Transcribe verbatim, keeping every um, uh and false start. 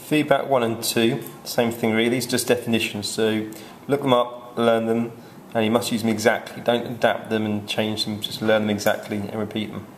Feedback one and two, same thing really, it's just definitions. So look them up, learn them, and you must use them exactly. Don't adapt them and change them, just learn them exactly and repeat them.